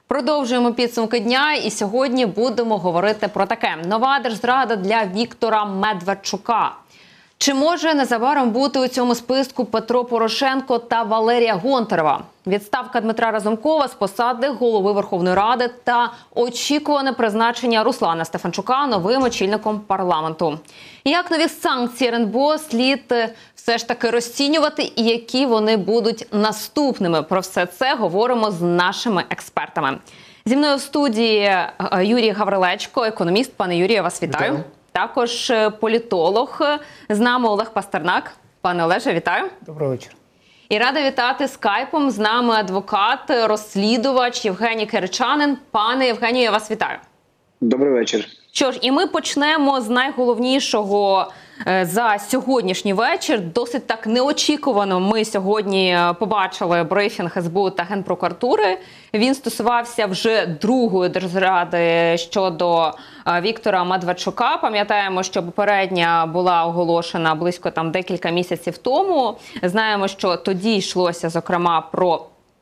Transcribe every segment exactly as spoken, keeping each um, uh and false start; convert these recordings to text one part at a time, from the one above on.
Продовжуємо підсумки дня і сьогодні будемо говорити про таке. Нова держзрада для Віктора Медведчука. Чи може незабаром бути у цьому списку Петро Порошенко та Валерія Гонтарева? Відставка Дмитра Разумкова з посади голови Верховної Ради та очікуване призначення Руслана Стефанчука новим очільником парламенту. Як нові санкції РНБО слід все ж таки розцінювати і які вони будуть наступними? Про все це говоримо з нашими експертами. Зі мною в студії Юрій Гаврилечко, економіст. Пане Юрію, я вас вітаю. Вітаю. Також політолог. З нами Олег Пастернак. Пане Олеже, вітаю. Доброго вечора. І рада вітати скайпом з нами адвокат, розслідувач Євгеній Киричанин. Пане Євгенію, я вас вітаю. Добрий вечір. Що ж, і ми почнемо з найголовнішого за сьогоднішній вечір. Досить так неочікувано ми сьогодні побачили брифінг ес бе у та Генпрокуратури. Він стосувався вже другої держзради щодо Віктора Медведчука. Пам'ятаємо, що попередня була оголошена близько там декілька місяців тому. Знаємо, що тоді йшлося, зокрема, про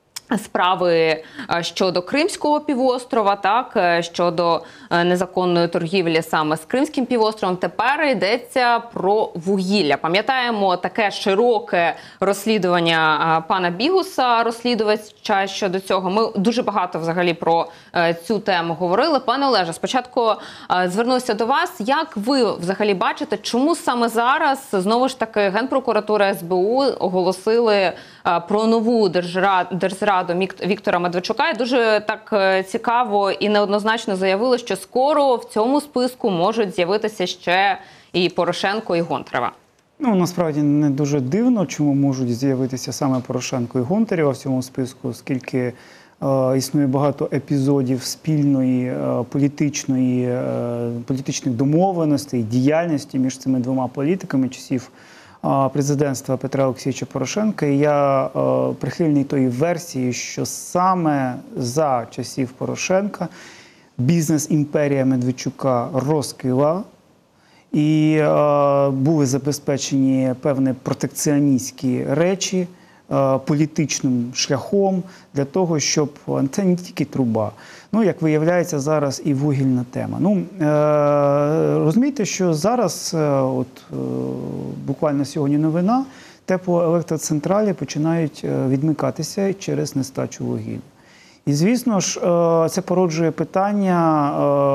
справи щодо Кримського півострова, так, щодо незаконної торгівлі саме з Кримським півостровом. Тепер йдеться про вугілля. Пам'ятаємо таке широке розслідування пана Бігуса, розслідувача щодо цього. Ми дуже багато взагалі про цю тему говорили. Пане Олеже, спочатку звернуся до вас. Як ви взагалі бачите, чому саме зараз, знову ж таки, Генпрокуратура, ес бе у оголосили про нову держзраду Віктора Медведчука і дуже так цікаво і неоднозначно заявили, що скоро в цьому списку можуть з'явитися ще і Порошенко, і Гонтарева? Ну, насправді не дуже дивно, чому можуть з'явитися саме Порошенко і Гонтарева в цьому списку, оскільки е, існує багато епізодів спільної е, політичної, е, політичних домовленостей, діяльності між цими двома політиками часів президентства Петра Олексійовича Порошенка. І я е, прихильний тої версії, що саме за часів Порошенка бізнес-імперія Медведчука розквіла і е, були забезпечені певні протекціоністські речі е, політичним шляхом для того, щоб це не тільки труба. Ну, як виявляється, зараз і вугільна тема. Ну, е, розумієте, що зараз, е, от е, буквально сьогодні новина, теплоелектроцентралі починають відмикатися через нестачу вугілля. І, звісно ж, е, це породжує питання,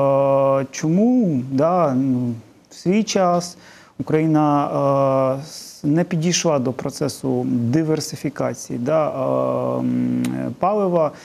е, чому да, ну, в свій час Україна е, не підійшла до процесу диверсифікації да, е, палива е,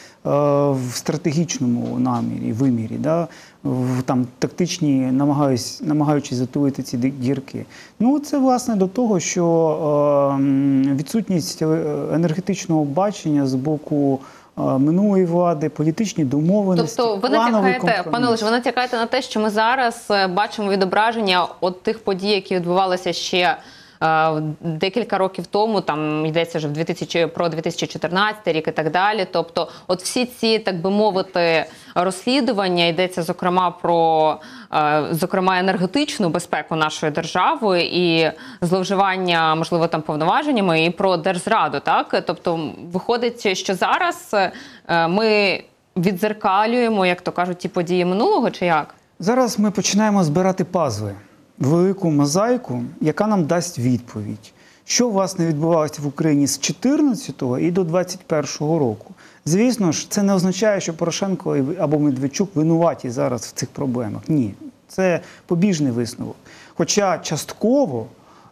в стратегічному намірі, вимірі, да, в там, тактичні, намагаюсь, намагаючись затулити ці дірки. Ну, це, власне, до того, що е, відсутність енергетичного бачення з боку минулої влади, політичні домовленості, тобто ви натякаєте, пане Олеже, ви натякаєте на те, що ми зараз бачимо відображення от тих подій, які відбувалися ще е, декілька років тому, там йдеться вже в дві тисячі, про дві тисячі чотирнадцятий рік і так далі. Тобто от всі ці, так би мовити, розслідування, йдеться зокрема про е, зокрема енергетичну безпеку нашої держави і зловживання, можливо, там повноваженнями, і про держзраду, так? Тобто виходить, що зараз е, ми віддзеркалюємо, як то кажуть, ті події минулого, чи як? Зараз ми починаємо збирати пазли, велику мозаїку, яка нам дасть відповідь. Що, власне, відбувалося в Україні з чотирнадцятого і до двадцять першого року? Звісно ж, це не означає, що Порошенко або Медведчук винуваті зараз в цих проблемах. Ні, це побіжний висновок. Хоча частково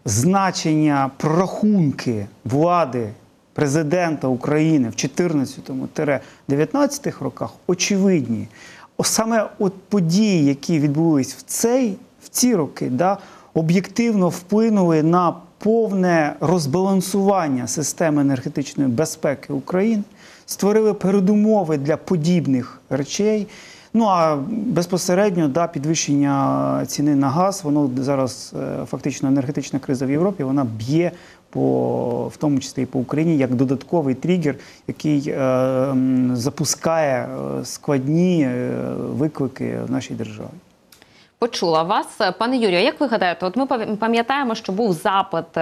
значення прорахунки влади президента України в чотирнадцятому — дев'ятнадцятому роках очевидні. Саме от події, які відбулись в, цей, в ці роки, да, об'єктивно вплинули на повне розбалансування системи енергетичної безпеки України, створили передумови для подібних речей. Ну, а безпосередньо да, підвищення ціни на газ, воно зараз фактично енергетична криза в Європі, вона б'є по, в тому числі і по Україні, як додатковий тригер, який е, запускає складні е, виклики в нашій державі. Почула вас. Пане Юрію, як ви гадаєте, от ми пам'ятаємо, що був запит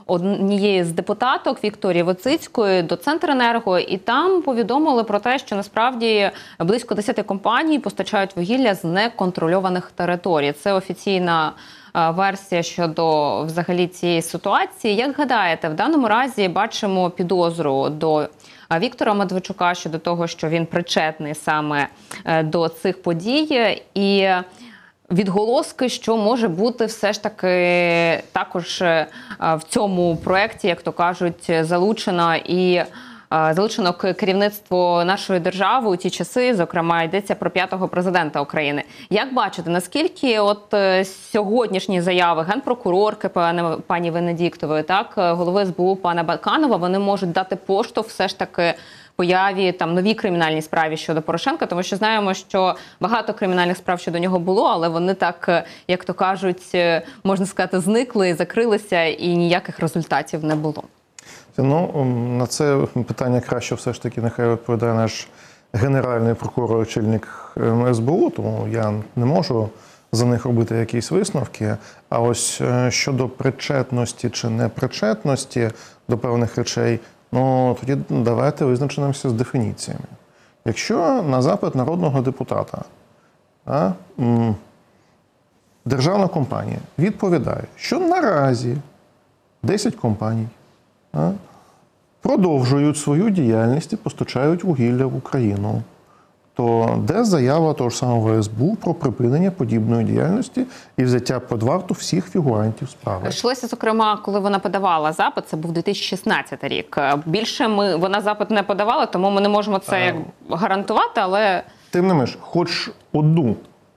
однієї з депутаток Вікторії Войціцької до Центренерго, і там повідомили про те, що насправді близько десяти компаній постачають вугілля з неконтрольованих територій. Це офіційна версія щодо взагалі цієї ситуації. Як гадаєте, в даному разі бачимо підозру до Віктора Медведчука щодо того, що він причетний саме до цих подій, і відголоски, що може бути все ж таки також в цьому проєкті, як то кажуть, залучено і залучено керівництво нашої держави у ті часи, зокрема, йдеться про п'ятого президента України. Як бачите, наскільки от сьогоднішні заяви генпрокурорки пані, пані Венедіктової, так, голови ес бе у пана Баканова, вони можуть дати поштовх все ж таки появі там новій кримінальній справі щодо Порошенка, тому що знаємо, що багато кримінальних справ щодо нього було, але вони так, як то кажуть, можна сказати, зникли, закрилися і ніяких результатів не було. Ну, на це питання краще все ж таки нехай відповідає наш генеральний прокурор, очільник ес бе у, тому я не можу за них робити якісь висновки. А ось щодо причетності чи непричетності до певних речей, ну, тоді давайте визначимося з дефініціями. Якщо на запит народного депутата а, м, державна компанія відповідає, що наразі десять компаній а, продовжують свою діяльність і постачають вугілля в Україну, то де заява того ж самого ес бе у про припинення подібної діяльності і взяття під варту всіх фігурантів справи? Йшлося, зокрема, коли вона подавала запит, це був дві тисячі шістнадцятий рік. Більше ми, вона запит не подавала, тому ми не можемо це як гарантувати, але... Тим не менш, хоч одну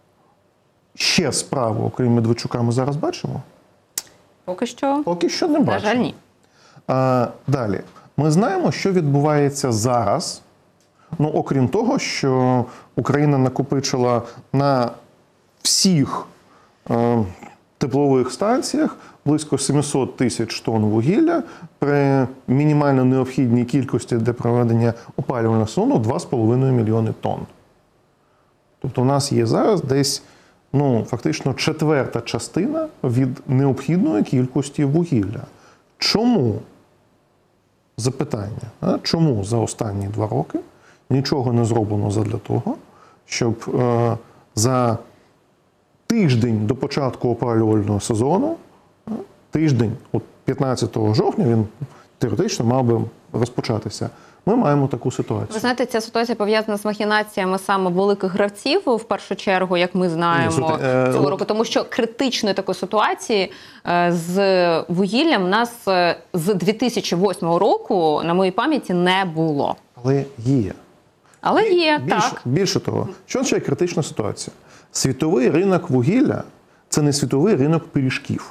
ще справу, окрім Медведчука, ми зараз бачимо? Поки що, Поки що не бачимо. на жаль, ні. А, далі. Ми знаємо, що відбувається зараз. Ну, окрім того, що Україна накопичила на всіх е, теплових станціях близько сімсот тисяч тонн вугілля при мінімально необхідній кількості для проведення опалювального сезону два з половиною мільйони тонн. Тобто у нас є зараз десь, ну, фактично четверта частина від необхідної кількості вугілля. Чому? Запитання. А? Чому за останні два роки нічого не зроблено задля того, щоб е, за тиждень до початку опалювального сезону, тиждень, от п'ятнадцятого жовтня, він теоретично мав би розпочатися, ми маємо таку ситуацію. Ви знаєте, ця ситуація пов'язана з махінаціями саме великих гравців, в першу чергу, як ми знаємо, Ні, е, цього от... року. Тому що критичної такої ситуації е, з вугіллям в нас е, з дві тисячі восьмого року, на моїй пам'яті, не було. Але є. Але є, більше, так. Більше того, що означає критична ситуація? Світовий ринок вугілля – це не світовий ринок пиріжків.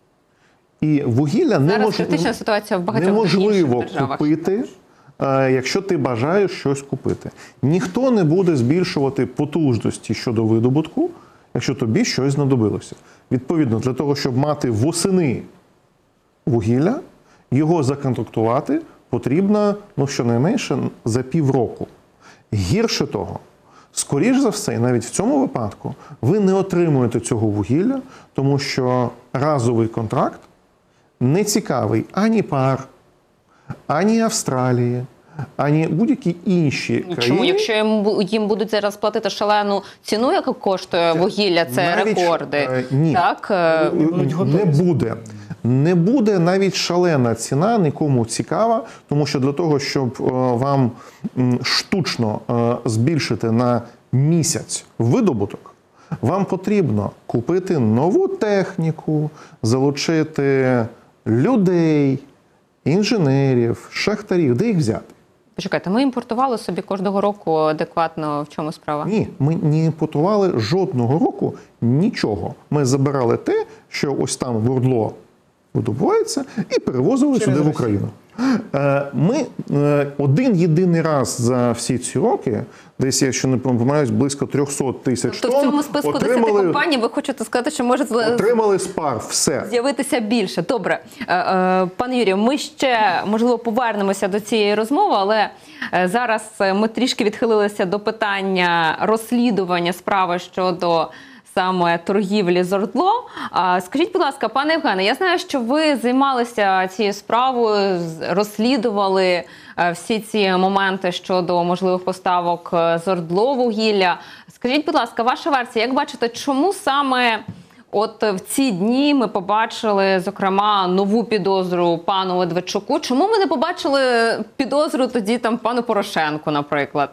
І вугілля Зараз критична ситуація в багатьох неможливо інших державах. купити, якщо ти бажаєш щось купити. Ніхто не буде збільшувати потужності щодо видобутку, якщо тобі щось знадобилося. Відповідно, для того, щоб мати восени вугілля, його законтрактувати потрібно, ну, щонайменше, за півроку. Гірше того, скоріш за все, і навіть в цьому випадку, ви не отримуєте цього вугілля, тому що разовий контракт не цікавий ані пар, ані Австралії, ані будь-які інші країни. Чому? Якщо їм, їм будуть зараз платити шалену ціну, яку коштує вугілля, це навіть, рекорди. Е, ні, так? не буде. Не буде навіть шалена ціна, нікому цікава, тому що для того, щоб е, вам м, штучно е, збільшити на місяць видобуток, вам потрібно купити нову техніку, залучити людей, інженерів, шахтарів. Де їх взяти? Почекайте, ми імпортували собі кожного року адекватно, в чому справа? Ні, ми не імпортували жодного року нічого. Ми забирали те, що ось там в Ордло видобувається, і перевозили сюди в Україну. Ми один єдиний раз за всі ці роки, десь, якщо не помиляюсь, близько триста тисяч тонн, тобто в цьому списку отримали, десяти компаній ви хочете сказати, що може отримали спар, все. З'явитися більше. Добре. Пане Юрію, ми ще, можливо, повернемося до цієї розмови, але зараз ми трішки відхилилися до питання розслідування справи щодо саме торгівлі з ОРДЛО. Скажіть, будь ласка, пане Євгене, я знаю, що ви займалися цією справою, розслідували всі ці моменти щодо можливих поставок з ОРДЛО вугілля. Скажіть, будь ласка, ваша версія, як бачите, чому саме от в ці дні ми побачили, зокрема, нову підозру пану Медведчуку? Чому ми не побачили підозру тоді там пану Порошенку, наприклад?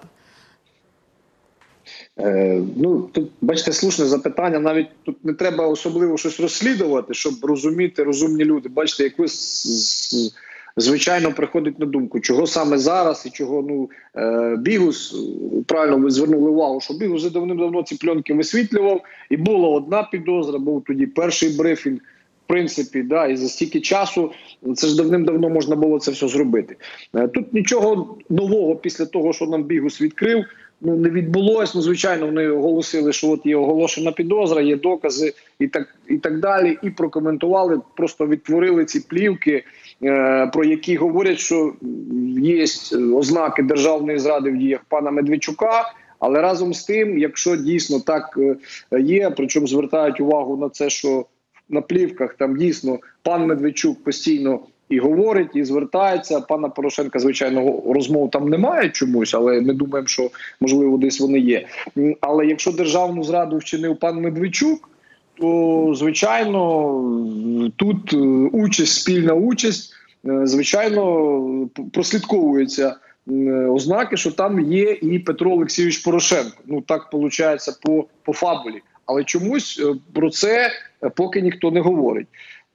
Е, ну, тут, бачите, слушне запитання. Навіть тут не треба особливо щось розслідувати, щоб розуміти розумні люди. Бачите, як ви звичайно приходить на думку, чого саме зараз і чого, ну, е, Бігус, правильно ви звернули увагу, що Бігус вже давним-давно ці пленки висвітлював, і була одна підозра, був тоді перший брифінг, в принципі, да, і за стільки часу, це ж давним-давно можна було це все зробити. Е, тут нічого нового після того, що нам Бігус відкрив, ну, не відбулось. Ну, звичайно, вони оголосили, що от є оголошена підозра, є докази і так, і так далі, і прокоментували, просто відтворили ці плівки, е, про які говорять, що є ознаки державної зради в діях пана Медведчука, але разом з тим, якщо дійсно так є, причому звертають увагу на це, що на плівках там дійсно пан Медведчук постійно і говорить, і звертається. Пана Порошенка, звичайно, розмов там немає чомусь, але ми думаємо, що, можливо, десь вони є. Але якщо державну зраду вчинив пан Медведчук, то, звичайно, тут участь, спільна участь, звичайно, прослідковується ознаки, що там є і Петро Олексійович Порошенко. Ну, так виходить по, по фабулі. Але чомусь про це поки ніхто не говорить.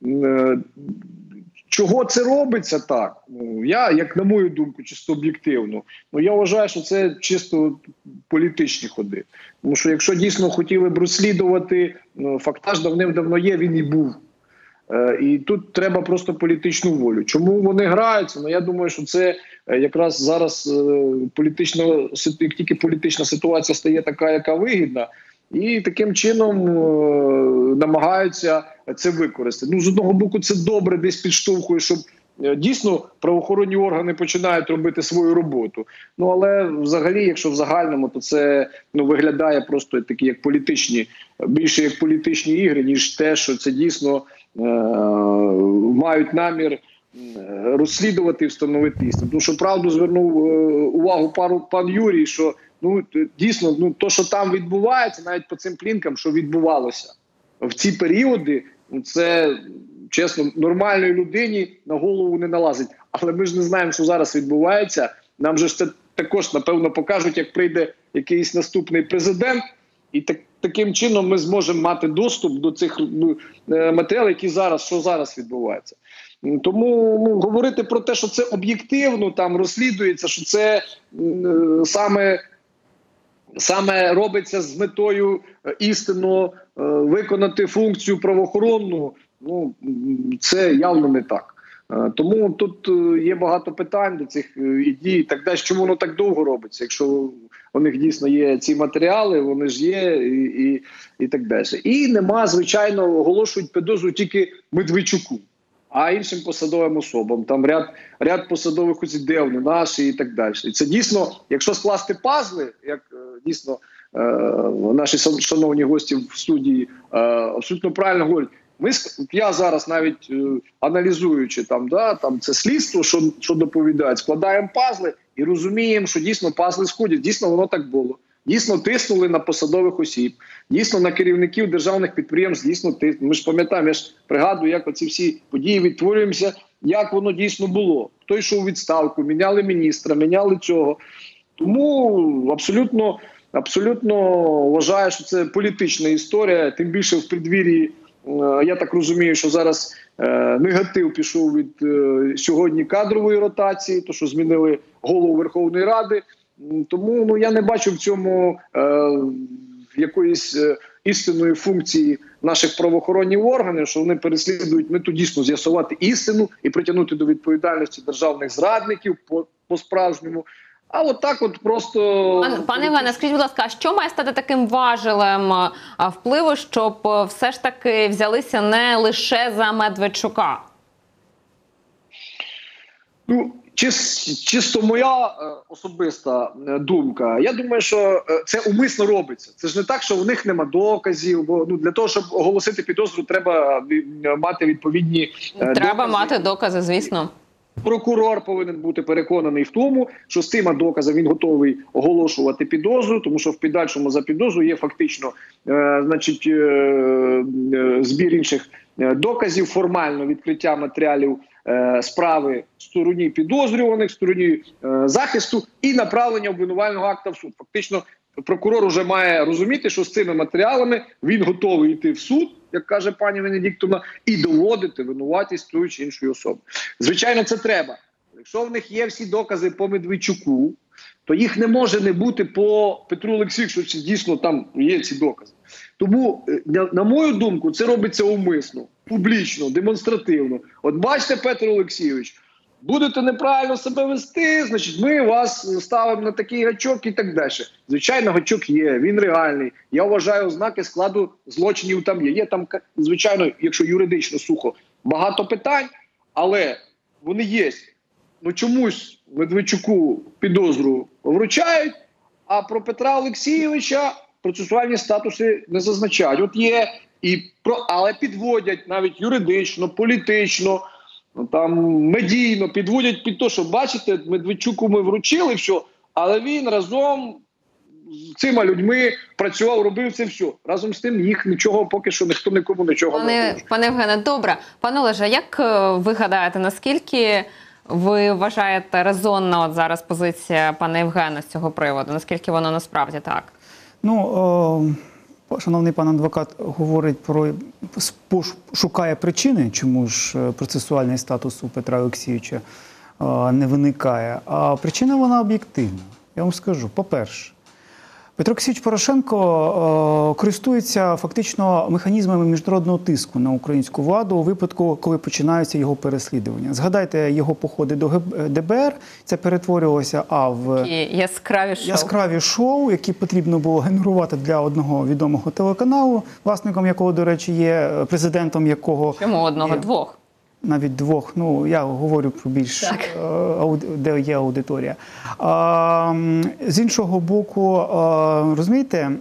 Чого це робиться так? Ну, я, як на мою думку, чисто об'єктивно, ну, я вважаю, що це чисто політичні ходи. Тому що якщо дійсно хотіли б розслідувати, ну, фактаж давним-давно є, він і був. Е, і тут треба просто політичну волю. Чому вони граються? Ну, я думаю, що це якраз зараз е, політична, як тільки політична ситуація стає така, яка вигідна, і таким чином е, намагаються це використати. Ну, з одного боку, це добре, десь підштовхує, щоб е, дійсно правоохоронні органи починають робити свою роботу. Ну, але взагалі, якщо в загальному, то це, ну, виглядає просто такі, як політичні, більше як політичні ігри, ніж те, що це дійсно е, мають намір розслідувати і встановити істину. Тому що правду звернув е, увагу пару, пан Юрій, що ну, дійсно, ну, то, що там відбувається, навіть по цим плінкам, що відбувалося в ці періоди, це, чесно, нормальній людині на голову не налазить. Але ми ж не знаємо, що зараз відбувається. Нам же ж це також, напевно, покажуть, як прийде якийсь наступний президент, і так, таким чином ми зможемо мати доступ до цих, ну, матеріалів, які зараз, що зараз відбувається. Тому, ну, говорити про те, що це об'єктивно там розслідується, що це е, саме Саме робиться з метою істинно е, виконати функцію правоохоронну, ну, це явно не так. Е, тому тут є багато питань до цих ідей і так далі. Чому воно так довго робиться? Якщо у них дійсно є ці матеріали, вони ж є і, і, і так далі. І нема, звичайно, оголошують підозру тільки Медведчуку, а іншим посадовим особам. Там ряд, ряд посадових осіб, де вони наші і так далі. І це дійсно, якщо скласти пазли, як дійсно е, наші шановні гості в студії е, абсолютно правильно говорять, ми, я зараз навіть е, аналізуючи там, да, там це слідство, що, що доповідають, складаємо пазли і розуміємо, що дійсно пазли сходять. Дійсно воно так було. Дійсно тиснули на посадових осіб, дійсно на керівників державних підприємств, дійсно тиснули. Ми ж пам'ятаємо, я ж пригадую, як оці всі події відтворюємося, як воно дійсно було. Хто йшов у відставку, міняли міністра, міняли цього. Тому абсолютно, абсолютно вважаю, що це політична історія, тим більше в преддвір'ї, я так розумію, що зараз е, негатив пішов від е, сьогодні кадрової ротації, то що змінили голову Верховної Ради. Тому, ну, я не бачу в цьому е, якоїсь е, істинної функції наших правоохоронних органів, що вони переслідують мету дійсно з'ясувати істину і притягнути до відповідальності державних зрадників по, по-справжньому. А от так от просто... Пане, пане Євгене, скажіть, будь ласка, а що має стати таким важелем впливу, щоб все ж таки взялися не лише за Медведчука? Ну, Чис, чисто моя е, особиста е, думка. Я думаю, що е, це умисно робиться. Це ж не так, що у них нема доказів. Бо ну для того, щоб оголосити підозру, треба е, мати відповідні е, Треба докази. мати докази, звісно. Прокурор повинен бути переконаний в тому, що з цими доказами він готовий оголошувати підозру, тому що в підальшому за підозру є фактично е, значить, е, е, збір інших е, доказів, формально відкриття матеріалів е, справи в стороні підозрюваних, в стороні е, захисту і направлення обвинувального акта в суд. Фактично прокурор вже має розуміти, що з цими матеріалами він готовий йти в суд, як каже пані Венедіктовна, і доводити винуватість тої чи іншої особи. Звичайно, це треба. Якщо в них є всі докази по Медведчуку, то їх не може не бути по Петру Олексійовичу, що дійсно там є ці докази. Тому, на, на мою думку, це робиться умисно, публічно, демонстративно. От бачите, Петро Олексійович, будете неправильно себе вести, значить ми вас ставимо на такий гачок і так далі. Звичайно, гачок є, він реальний. Я вважаю, ознаки складу злочинів там є. Є там, звичайно, якщо юридично сухо, багато питань, але вони є. Ну чомусь Медведчуку підозру вручають, а про Петра Олексійовича процесуальні статуси не зазначають. От є, і про, але підводять навіть юридично, політично, там медійно підводять під те, що бачите, Медведчуку ми вручили все, але він разом з цими людьми працював, робив це все. Разом з тим їх нічого поки що ніхто нікому нічого Пане, не робить. пане Євгене, добре. Пане Олеже, як ви гадаєте, наскільки ви вважаєте резонна от зараз позиція пана Євгена з цього приводу? Наскільки воно насправді так? Ну, о, шановний пан адвокат говорить про, шукає причини, чому ж процесуальний статус у Петра Олексійовича о, не виникає. А причина вона об'єктивна. Я вам скажу. По-перше, Петро Олексійович Порошенко о, користується фактично механізмами міжнародного тиску на українську владу у випадку, коли починаються його переслідування. Згадайте його походи до Д Б Р, це перетворювалося а в І яскраві шоу. яскраві шоу, які потрібно було генерувати для одного відомого телеканалу, власником якого, до речі, є, президентом якого... Чому одного? Є... Двох? Навіть двох, ну я говорю про більш, Так. де є аудиторія. А, з іншого боку, а, розумієте,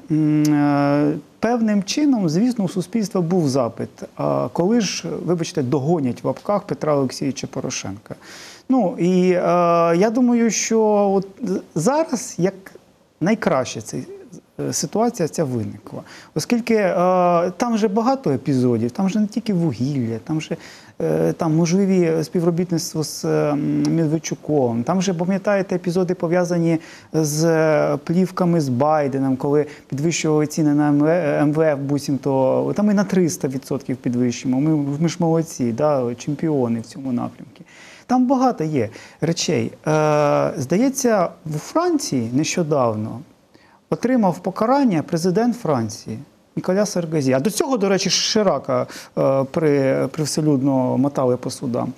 певним чином, звісно, у суспільства був запит. А коли ж, вибачте, догонять в лапках Петра Олексійовича Порошенка? Ну, і а, я думаю, що от зараз як найкраще цей ситуація ця виникла. Оскільки е, там вже багато епізодів, там вже не тільки вугілля, там вже е, там можливі співробітництво з е, Медведчуком, там вже, пам'ятаєте, епізоди пов'язані з плівками з Байденом, коли підвищували ціни на Ем Ве Еф, буцімто, там і на триста відсотків підвищимо. Ми, ми ж молодці, да, чемпіони в цьому напрямку. Там багато є речей. Е, здається, у Франції нещодавно отримав покарання президент Франції Ніколя Саркозі. А до цього, до речі, Ширака е, при, привселюдно мотали по судам.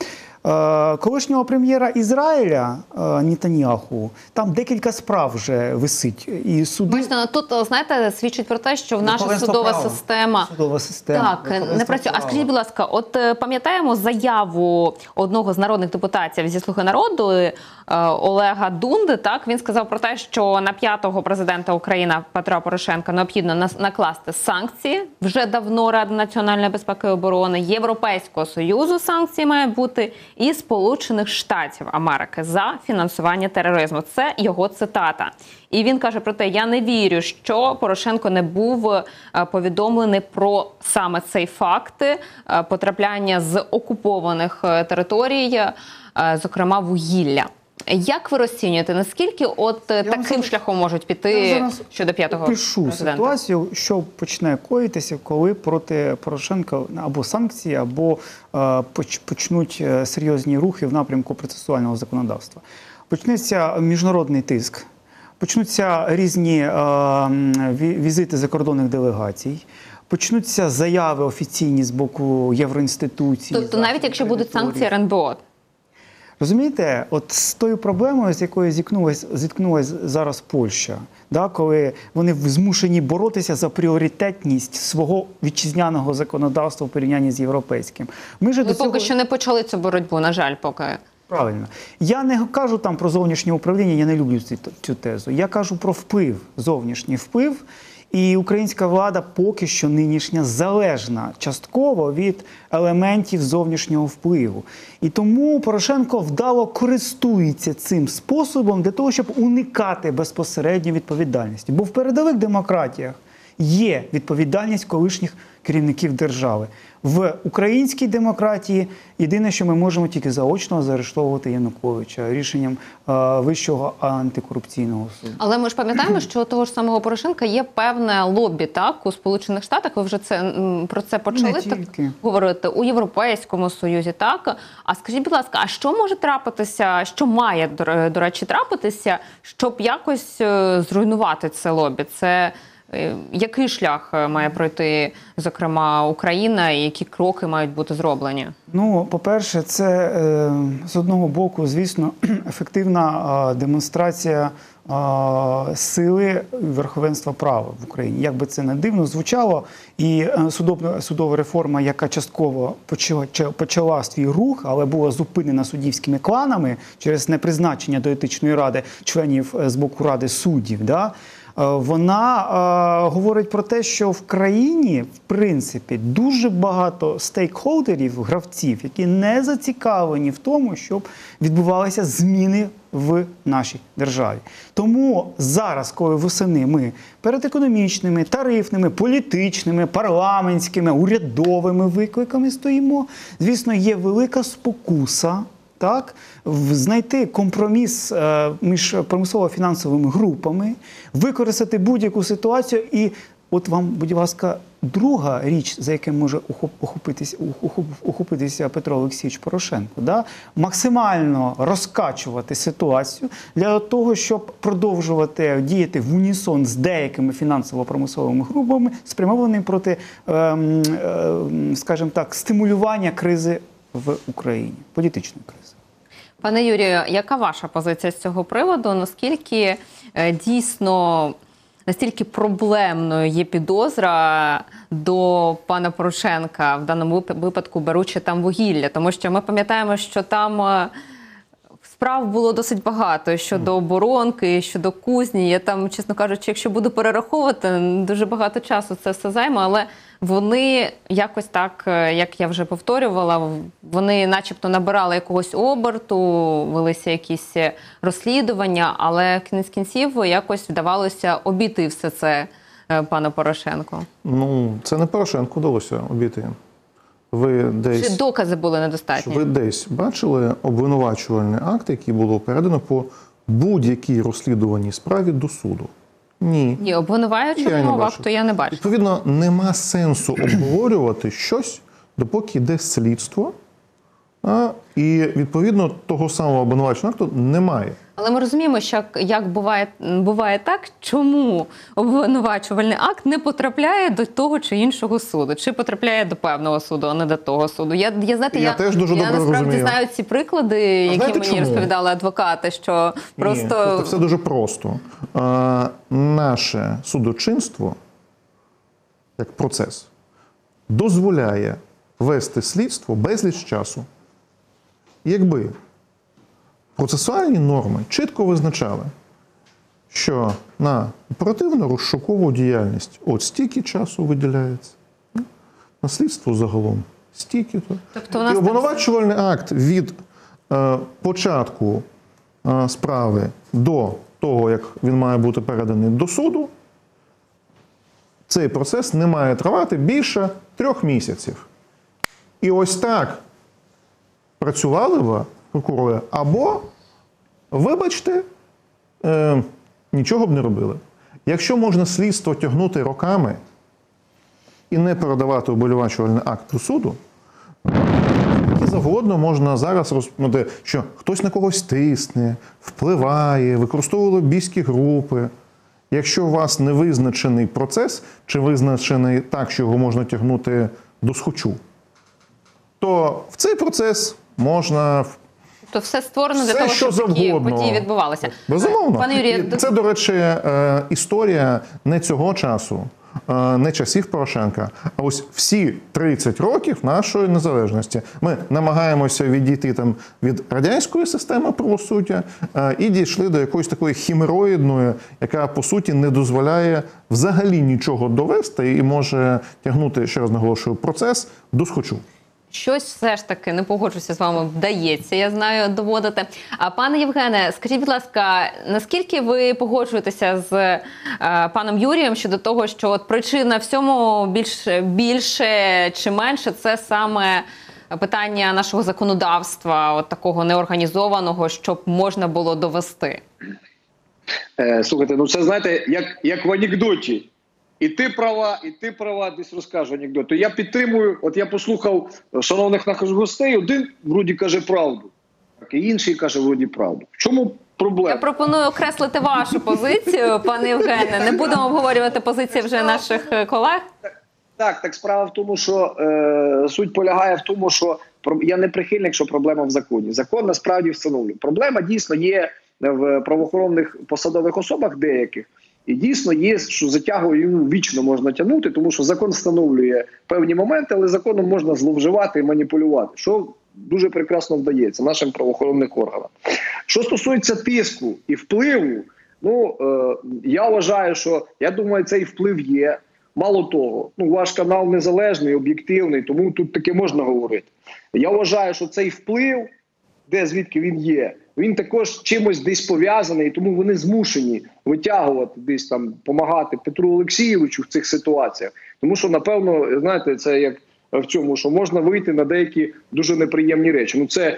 Е, колишнього прем'єра Ізраїля е, Нетаньяху, там декілька справ вже висить. І суди... Бачите, ну, тут, знаєте, свідчить про те, що в наша Верховенство судова права. система, Судова система. так, не Верховенство працює. А права. скажіть, будь ласка, от е, пам'ятаємо заяву одного з народних депутатів зі «Слуги народу» е, Олега Дунди, так? Він сказав про те, що на п'ятого президента України Петра Порошенка необхідно нас- накласти санкції. Вже давно Рада національної безпеки і оборони, Європейського Союзу санкції має бути і Сполучених Штатів Америки за фінансування тероризму. Це його цитата. І він каже про те, я не вірю, що Порошенко не був е, повідомлений про саме цей факт е, потрапляння з окупованих е, територій, е, зокрема вугілля. Як ви розцінюєте, наскільки от е, таким зараз- шляхом можуть Я піти зараз щодо п'ятого Пишу президента? ситуацію, що почне коїтися, коли проти Порошенка або санкції, або е, поч- почнуть е, серйозні рухи в напрямку процесуального законодавства. Почнеться міжнародний тиск, почнуться різні е, ві- візити закордонних делегацій, почнуться заяви офіційні з боку євроінституцій. Тобто навіть якщо будуть санкції РНБО? Розумієте, от з тою проблемою, з якою зіткнулась, зіткнулась зараз Польща, да, коли вони змушені боротися за пріоритетність свого вітчизняного законодавства в порівнянні з європейським. Ми же Ви до цього... поки що не почали цю боротьбу, на жаль, поки. Правильно. Я не кажу там про зовнішнє управління, я не люблю цю, цю тезу. Я кажу про вплив, зовнішній вплив. І українська влада поки що нинішня залежна частково від елементів зовнішнього впливу. І тому Порошенко вдало користується цим способом для того, щоб уникати безпосередньо відповідальності. Бо в передових демократіях є відповідальність колишніх керівників держави. В українській демократії єдине, що ми можемо тільки заочно заарештовувати Януковича рішенням е, Вищого антикорупційного суду. Але ми ж пам'ятаємо, що у того ж самого Порошенка є певне лобі, так, у Сполучених Штатах. Ви вже це, м, про це почали Не так тільки. говорити, у Європейському Союзі, так? А скажіть, будь ласка, а що може трапитися, що має, до, до речі, трапитися, щоб якось е, зруйнувати це лобі? Це е, який шлях е, має пройти, зокрема, Україна, і які кроки мають бути зроблені? Ну, по-перше, це е, з одного боку, звісно, ефективна е, демонстрація е, сили верховенства права в Україні. Як би це не дивно звучало, і е, судовна, судова реформа, яка частково почала, почала свій рух, але була зупинена суддівськими кланами через непризначення до етичної ради членів е, з боку ради суддів, да? Вона е, говорить про те, що в країні, в принципі, дуже багато стейкхолдерів, гравців, які не зацікавлені в тому, щоб відбувалися зміни в нашій державі. Тому зараз, коли восени ми перед економічними, тарифними, політичними, парламентськими, урядовими викликами стоїмо, звісно, є велика спокуса, так, знайти компроміс е, між промислово-фінансовими групами, використати будь-яку ситуацію. І от вам, будь ласка, друга річ, за яку може ухопитися, ухопитися Петро Олексійович Порошенко, да? Максимально розкачувати ситуацію для того, щоб продовжувати діяти в унісон з деякими фінансово-промисловими групами, спрямованими проти, е, е, скажімо так, стимулювання кризи в Україні, політичної кризи. Пане Юрію, яка ваша позиція з цього приводу? Наскільки е, дійсно, настільки проблемною є підозра до пана Порошенка, в даному випадку беручи там вугілля? Тому що ми пам'ятаємо, що там е, справ було досить багато щодо оборонки, щодо кузні. Я там, чесно кажучи, якщо буду перераховувати, дуже багато часу це все займе, але вони якось так, як я вже повторювала, вони начебто набирали якогось оберту, велися якісь розслідування, але кінець кінців якось вдавалося обійти все це пану Порошенку. Ну, це не Порошенку вдалося обійти. Ви десь, Чи докази були недостатні? ви десь бачили обвинувачувальний акт, який було передано по будь-якій розслідуваній справі до суду? Ні. Ні, обвинувачувального акту я не бачу. Відповідно, нема сенсу обговорювати щось, допоки йде слідство, а, і, відповідно, того самого обвинувачувального акту немає. Але ми розуміємо, що як буває, буває так, чому обвинувачувальний акт не потрапляє до того чи іншого суду, чи потрапляє до певного суду, а не до того суду. Я, я, знаєте, я, я, теж дуже я добре насправді розумію. знаю ці приклади, які знаєте, мені чому? розповідали адвокати, що просто... Ні, це все дуже просто. А, наше судочинство, як процес, дозволяє вести слідство безліч часу. Якби процесуальні норми чітко визначали, що на оперативно-розшукову діяльність от стільки часу виділяється, на слідство загалом стільки-то. Тобто у нас І обвинувачувальний акт від е, початку е, справи до того, як він має бути переданий до суду, цей процес не має тривати більше трьох місяців. І ось так працювали б прокурори, або, вибачте, е, нічого б не робили. Якщо можна слідство тягнути роками і не передавати обвинувачувальний акт до суду, і завгодно можна зараз розповідати, що хтось на когось тисне, впливає, використовує лобістські групи. Якщо у вас не визначений процес, чи визначений так, що його можна тягнути до схочу, то в цей процес можна... То все створено для Все, того, що щоб такі завгодно. події відбувалися. Безумовно. Пане Юрію, І це, до речі, е, історія не цього часу, не часів Порошенка, а ось всі тридцять років нашої незалежності. Ми намагаємося відійти там від радянської системи правосуддя і дійшли до якоїсь такої хімероїдної, яка по суті не дозволяє взагалі нічого довести і може тягнути, ще раз наголошую, процес до схочу. Щось все ж таки, не погоджуся з вами, вдається, я знаю, доводити. А пане Євгене, скажіть, будь ласка, наскільки ви погоджуєтеся з е, паном Юрієм щодо того, що от причина всьому більше, більше чи менше це саме питання нашого законодавства, от такого неорганізованого, щоб можна було довести? Е, слухайте, ну це, знаєте, як, як в анекдоті. І ти права, і ти права, десь розкажу анекдот. То я підтримую, от я послухав шановних наших гостей, один вроді каже правду, так, і інший каже вроді правду. В чому проблема? Я пропоную окреслити вашу позицію, пане Євгене. Не будемо обговорювати позиції вже наших колег. Так, так, справа в тому, що е, суть полягає в тому, що я не прихильник, що проблема в законі. Закон насправді встановлює. Проблема дійсно є в правоохоронних посадових особах деяких. І дійсно є, що затягує, ну, вічно можна тягнути, тому що закон встановлює певні моменти, але законом можна зловживати і маніпулювати, що дуже прекрасно вдається нашим правоохоронним органам. Що стосується тиску і впливу, ну, е, я вважаю, що, я думаю, цей вплив є. Мало того, ну, ваш канал незалежний, об'єктивний, тому тут таки можна говорити. Я вважаю, що цей вплив, де звідки він є, він також чимось десь пов'язаний, тому вони змушені витягувати десь там, допомагати Петру Олексійовичу в цих ситуаціях. Тому що, напевно, знаєте, це як в цьому, що можна вийти на деякі дуже неприємні речі. Ну, це е,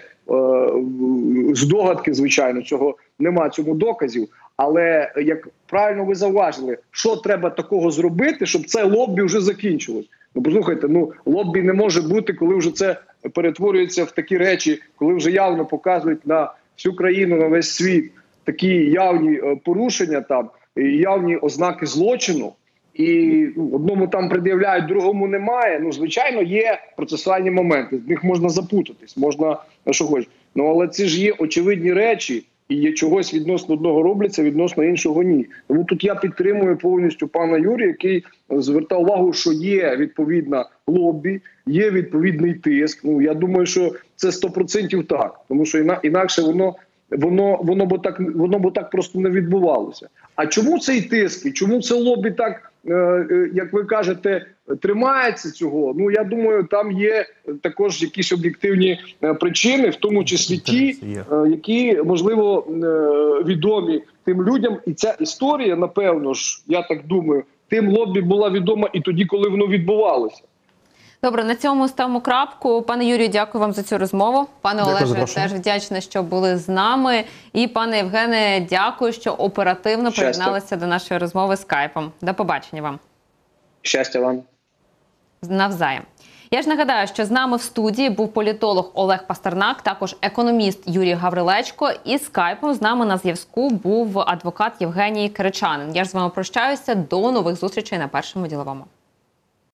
здогадки, звичайно, цього нема, цьому доказів. Але, як правильно ви зауважили, що треба такого зробити, щоб це лоббі вже закінчилось? Ну, послухайте, ну, лоббі не може бути, коли вже це перетворюється в такі речі, коли вже явно показують на всю країну, на весь світ такі явні порушення, там, явні ознаки злочину, і ну, одному там пред'являють, другому немає. Ну, звичайно, є процесуальні моменти, з них можна запутатись, можна що хочеш. Ну, але це ж є очевидні речі, і є чогось відносно одного робляться, відносно іншого ні. Тому тут я підтримую повністю пана Юрія, який звертав увагу, що є відповідна лоббі, є відповідний тиск. Ну, я думаю, що це сто відсотків так, тому що інакше воно воно воно б так воно б так просто не відбувалося. А чому цей тиск і чому це лоббі так, е, як ви кажете, тримається цього? Ну, я думаю, там є також якісь об'єктивні причини, в тому числі ті, які, можливо, відомі тим людям. І ця історія, напевно ж, я так думаю, тим лоббі була відома і тоді, коли воно відбувалося. Добре, на цьому ставимо крапку. Пане Юрію, дякую вам за цю розмову. Пане Олеже, теж вдячна, що були з нами. І пане Євгене, дякую, що оперативно приєдналися до нашої розмови скайпом. До побачення вам. Щастя вам. Навзаєм. Я ж нагадаю, що з нами в студії був політолог Олег Пастернак, також економіст Юрій Гаврилечко, і скайпом з нами на зв'язку був адвокат Євгеній Киричанин. Я ж з вами прощаюся. До нових зустрічей на Першому діловому.